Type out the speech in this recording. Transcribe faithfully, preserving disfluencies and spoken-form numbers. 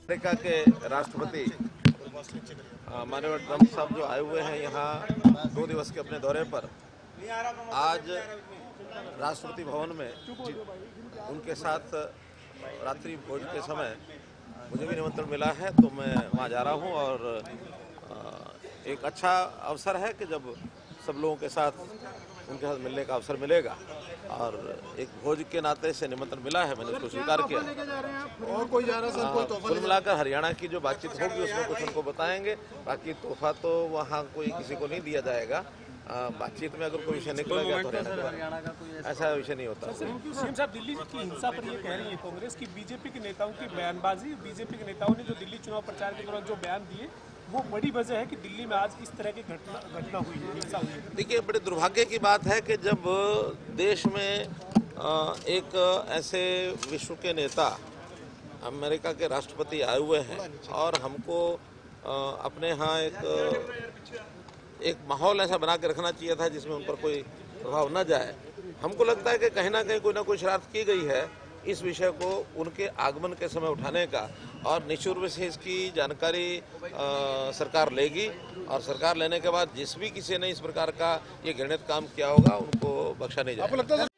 America के राष्ट्रपति माननीय ट्रंप साहब जो आए हुए हैं यहाँ दो दिवस के अपने दौरे पर, आज राष्ट्रपति भवन में उनके साथ रात्रि भोज के समय मुझे भी निमंत्रण मिला है, तो मैं वहाँ जा रहा हूँ। और एक अच्छा अवसर है कि जब सब लोगों के साथ उनके साथ मिलने का अवसर मिलेगा, और एक भोज के नाते से निमंत्रण मिला है, मैंने उसको स्वीकार किया। और कोई जा रहा सर, कोई तोहफा कुल मिलाकर हरियाणा की जो बातचीत होगी उसमें कुछ उनको बताएंगे। बाकी तोहफा तो वहाँ कोई किसी को नहीं दिया जाएगा। बातचीत में अगर कोई विषय निकलेगा तो हरियाणा का कोई ऐसा विषय नहीं होता। सीएम साहब, दिल्ली की हिंसा पर ये कह रही है कांग्रेस की बीजेपी के नेताओं की बयानबाजी, बीजेपी के नेताओं ने जो दिल्ली चुनाव प्रचार के दौरान जो बयान दिए वो बड़ी वजह है कि दिल्ली में आज इस तरह की घटना घटना हुई है, हिंसा हुई है। देखिए, बड़े दुर्भाग्य की बात है कि जब देश में एक ऐसे विश्व के नेता अमेरिका के राष्ट्रपति आए हुए हैं और हमको अपने यहाँ एक एक माहौल ऐसा बना के रखना चाहिए था जिसमें उन पर कोई प्रभाव न जाए। हमको लगता है कि कहीं ना कहीं कोई ना कोई शरारत की गई है इस विषय को उनके आगमन के समय उठाने का, और निश्चित रूप से इसकी जानकारी आ, सरकार लेगी, और सरकार लेने के बाद जिस भी किसी ने इस प्रकार का ये घृणित काम किया होगा उनको बख्शा नहीं जाएगा।